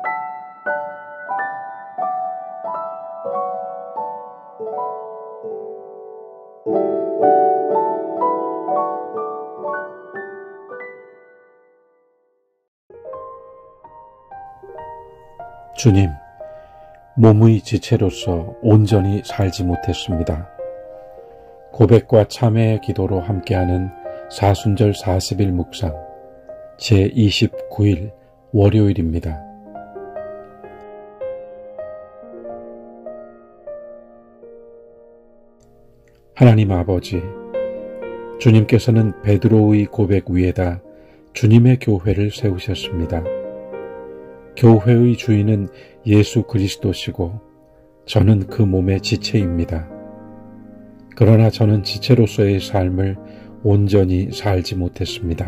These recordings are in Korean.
주님, 몸의 지체로서 온전히 살지 못했습니다. 고백과 참회의 기도로 함께하는 사순절 40일 묵상 제29일 월요일입니다. 하나님 아버지, 주님께서는 베드로의 고백 위에다 주님의 교회를 세우셨습니다. 교회의 주인은 예수 그리스도시고 저는 그 몸의 지체입니다. 그러나 저는 지체로서의 삶을 온전히 살지 못했습니다.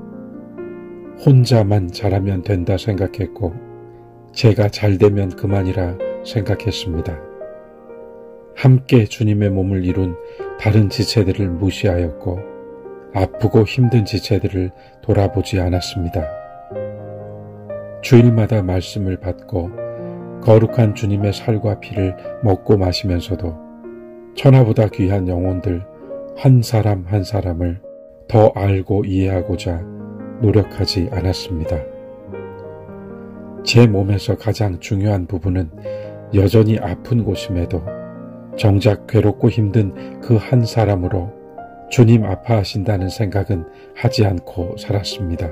혼자만 잘하면 된다 생각했고 제가 잘되면 그만이라 생각했습니다. 함께 주님의 몸을 이룬 다른 지체들을 무시하였고 아프고 힘든 지체들을 돌아보지 않았습니다. 주일마다 말씀을 받고 거룩한 주님의 살과 피를 먹고 마시면서도 천하보다 귀한 영혼들 한 사람 한 사람을 더 알고 이해하고자 노력하지 않았습니다. 제 몸에서 가장 중요한 부분은 여전히 아픈 곳임에도 정작 괴롭고 힘든 그 한 사람으로 주님 아파하신다는 생각은 하지 않고 살았습니다.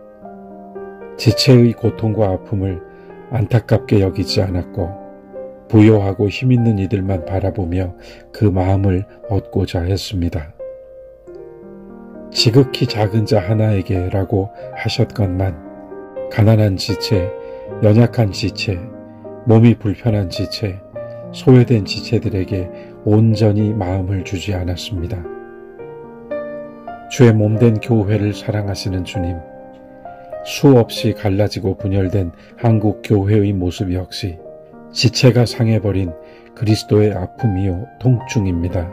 지체의 고통과 아픔을 안타깝게 여기지 않았고 부요하고 힘있는 이들만 바라보며 그 마음을 얻고자 했습니다. 지극히 작은 자 하나에게 라고 하셨건만 가난한 지체, 연약한 지체, 몸이 불편한 지체, 소외된 지체들에게 온전히 마음을 주지 않았습니다. 주의 몸된 교회를 사랑하시는 주님, 수없이 갈라지고 분열된 한국 교회의 모습 역시 지체가 상해버린 그리스도의 아픔이요 통증입니다.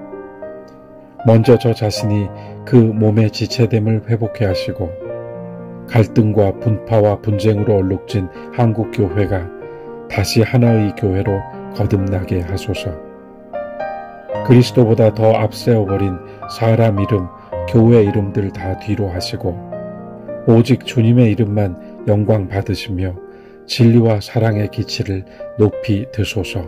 먼저 저 자신이 그 몸의 지체됨을 회복해 하시고 갈등과 분파와 분쟁으로 얼룩진 한국 교회가 다시 하나의 교회로 거듭나게 하소서. 그리스도보다 더 앞세워버린 사람 이름, 교회 이름들 다 뒤로 하시고 오직 주님의 이름만 영광 받으시며 진리와 사랑의 기치를 높이 드소서.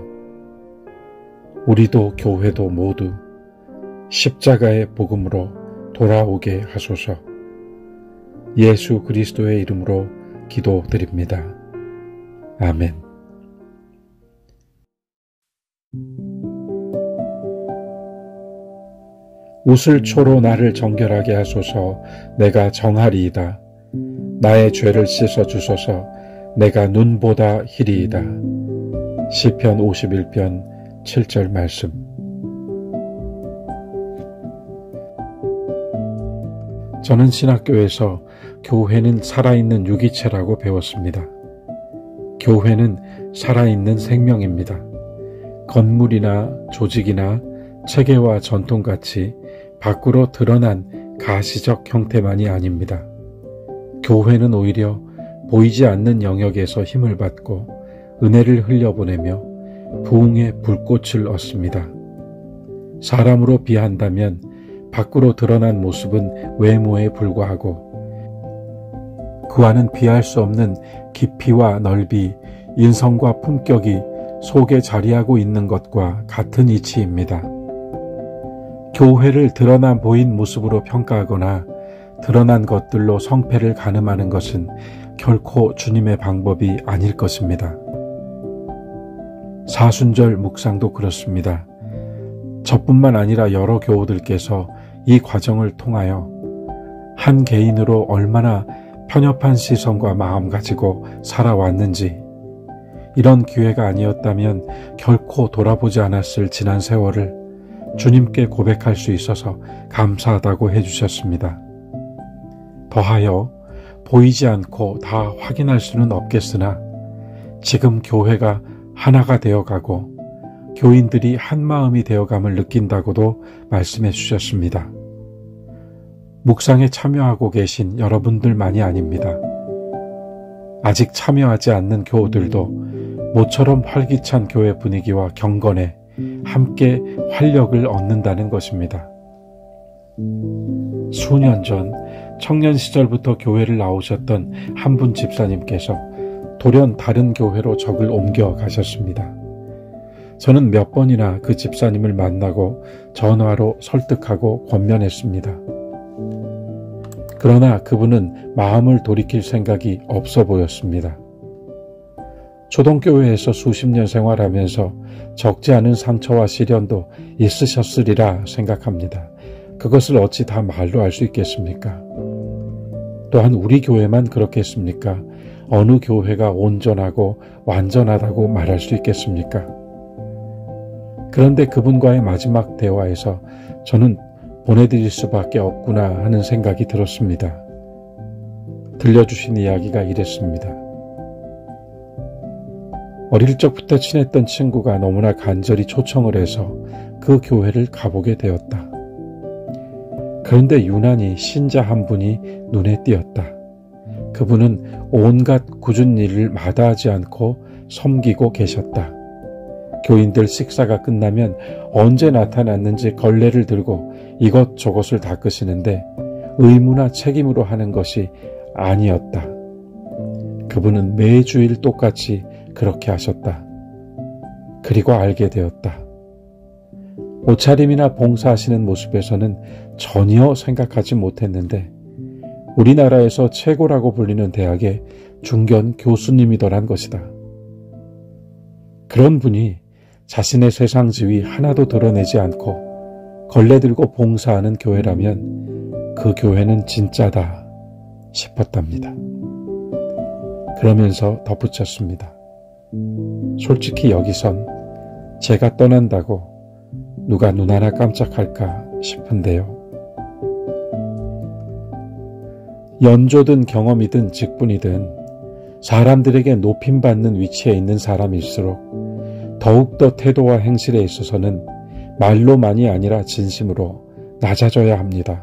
우리도 교회도 모두 십자가의 복음으로 돌아오게 하소서. 예수 그리스도의 이름으로 기도드립니다. 아멘. 웃을 초로 나를 정결하게 하소서. 내가 정하리이다. 나의 죄를 씻어 주소서. 내가 눈보다 희리이다. 시편 51편 7절 말씀. 저는 신학교에서 교회는 살아있는 유기체라고 배웠습니다. 교회는 살아있는 생명입니다. 건물이나 조직이나 체계와 전통같이 밖으로 드러난 가시적 형태만이 아닙니다. 교회는 오히려 보이지 않는 영역에서 힘을 받고 은혜를 흘려보내며 부흥의 불꽃을 얻습니다. 사람으로 비한다면 밖으로 드러난 모습은 외모에 불과하고 그와는 비할 수 없는 깊이와 넓이, 인성과 품격이 속에 자리하고 있는 것과 같은 이치입니다. 교회를 드러나 보인 모습으로 평가하거나 드러난 것들로 성패를 가늠하는 것은 결코 주님의 방법이 아닐 것입니다. 사순절 묵상도 그렇습니다. 저뿐만 아니라 여러 교우들께서 이 과정을 통하여 한 개인으로 얼마나 편협한 시선과 마음 가지고 살아왔는지, 이런 기회가 아니었다면 결코 돌아보지 않았을 지난 세월을 주님께 고백할 수 있어서 감사하다고 해주셨습니다. 더하여 보이지 않고 다 확인할 수는 없겠으나 지금 교회가 하나가 되어가고 교인들이 한마음이 되어감을 느낀다고도 말씀해 주셨습니다. 묵상에 참여하고 계신 여러분들만이 아닙니다. 아직 참여하지 않는 교우들도 모처럼 활기찬 교회 분위기와 경건에 함께 활력을 얻는다는 것입니다. 수년 전 청년 시절부터 교회를 나오셨던 한 분 집사님께서 돌연 다른 교회로 적을 옮겨 가셨습니다. 저는 몇 번이나 그 집사님을 만나고 전화로 설득하고 권면했습니다. 그러나 그분은 마음을 돌이킬 생각이 없어 보였습니다. 초동교회에서 수십 년 생활하면서 적지 않은 상처와 시련도 있으셨으리라 생각합니다. 그것을 어찌 다 말로 알 수 있겠습니까? 또한 우리 교회만 그렇겠습니까? 어느 교회가 온전하고 완전하다고 말할 수 있겠습니까? 그런데 그분과의 마지막 대화에서 저는 보내드릴 수밖에 없구나 하는 생각이 들었습니다. 들려주신 이야기가 이랬습니다. 어릴 적부터 친했던 친구가 너무나 간절히 초청을 해서 그 교회를 가보게 되었다. 그런데 유난히 신자 한 분이 눈에 띄었다. 그분은 온갖 굳은 일을 마다하지 않고 섬기고 계셨다. 교인들 식사가 끝나면 언제 나타났는지 걸레를 들고 이것저것을 닦으시는데 의무나 책임으로 하는 것이 아니었다. 그분은 매주일 똑같이 그렇게 하셨다. 그리고 알게 되었다. 옷차림이나 봉사하시는 모습에서는 전혀 생각하지 못했는데 우리나라에서 최고라고 불리는 대학의 중견 교수님이더란 것이다. 그런 분이 자신의 세상 지위 하나도 드러내지 않고 걸레 들고 봉사하는 교회라면 그 교회는 진짜다 싶었답니다. 그러면서 덧붙였습니다. 솔직히 여기선 제가 떠난다고 누가 눈 하나 깜짝할까 싶은데요. 연조든 경험이든 직분이든 사람들에게 높임받는 위치에 있는 사람일수록 더욱더 태도와 행실에 있어서는 말로만이 아니라 진심으로 낮아져야 합니다.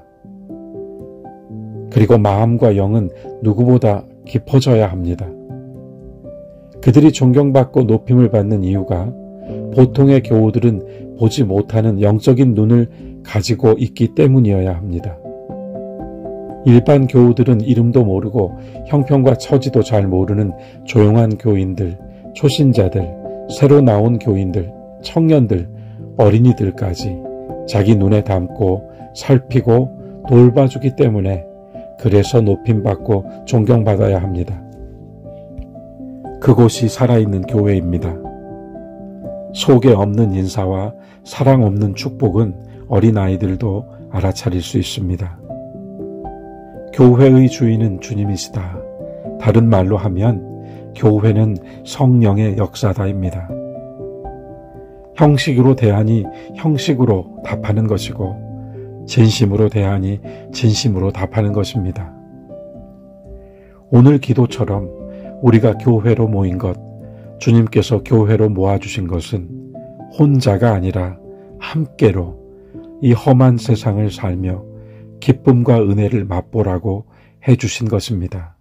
그리고 마음과 영은 누구보다 깊어져야 합니다. 그들이 존경받고 높임을 받는 이유가 보통의 교우들은 보지 못하는 영적인 눈을 가지고 있기 때문이어야 합니다. 일반 교우들은 이름도 모르고 형편과 처지도 잘 모르는 조용한 교인들, 초신자들, 새로 나온 교인들, 청년들, 어린이들까지 자기 눈에 담고 살피고 돌봐주기 때문에 그래서 높임받고 존경받아야 합니다. 그곳이 살아있는 교회입니다. 속에 없는 인사와 사랑 없는 축복은 어린아이들도 알아차릴 수 있습니다. 교회의 주인은 주님이시다. 다른 말로 하면 교회는 성령의 역사다입니다. 형식으로 대하니 형식으로 답하는 것이고 진심으로 대하니 진심으로 답하는 것입니다. 오늘 기도처럼 우리가 교회로 모인 것, 주님께서 교회로 모아주신 것은 혼자가 아니라 함께로 이 험한 세상을 살며 기쁨과 은혜를 맛보라고 해주신 것입니다.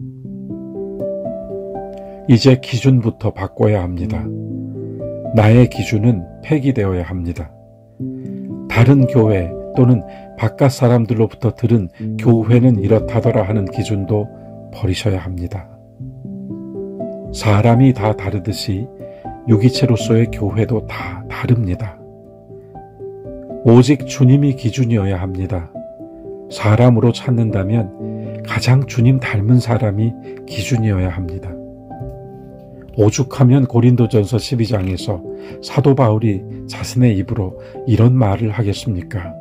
이제 기준부터 바꿔야 합니다. 나의 기준은 폐기되어야 합니다. 다른 교회 또는 바깥 사람들로부터 들은 교회는 이렇다더라 하는 기준도 버리셔야 합니다. 사람이 다 다르듯이 유기체로서의 교회도 다 다릅니다. 오직 주님이 기준이어야 합니다. 사람으로 찾는다면 가장 주님 닮은 사람이 기준이어야 합니다. 오죽하면 고린도전서 12장에서 사도 바울이 자신의 입으로 이런 말을 하겠습니까?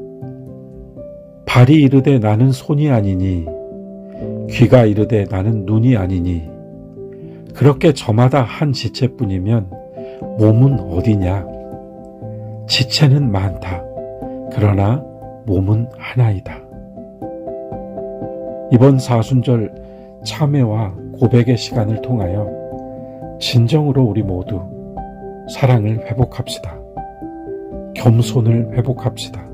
발이 이르되 나는 손이 아니니 귀가 이르되 나는 눈이 아니니 그렇게 저마다 한 지체뿐이면 몸은 어디냐? 지체는 많다. 그러나 몸은 하나이다. 이번 사순절 참회와 고백의 시간을 통하여 진정으로 우리 모두 사랑을 회복합시다. 겸손을 회복합시다.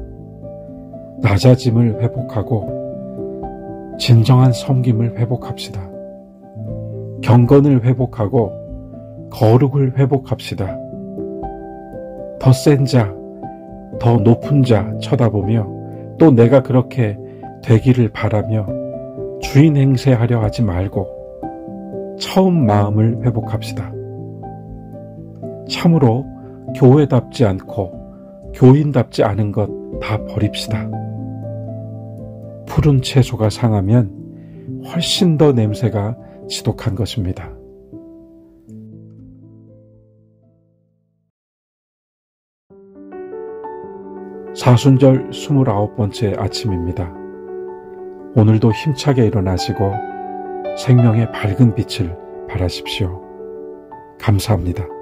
낮아짐을 회복하고 진정한 섬김을 회복합시다. 경건을 회복하고 거룩을 회복합시다. 더 센 자, 더 높은 자 쳐다보며 또 내가 그렇게 되기를 바라며 주인 행세하려 하지 말고 처음 마음을 회복합시다. 참으로 교회답지 않고 교인답지 않은 것 다 버립시다. 푸른 채소가 상하면 훨씬 더 냄새가 지독한 것입니다. 사순절 29번째 아침입니다. 오늘도 힘차게 일어나시고 생명의 밝은 빛을 발하십시오. 감사합니다.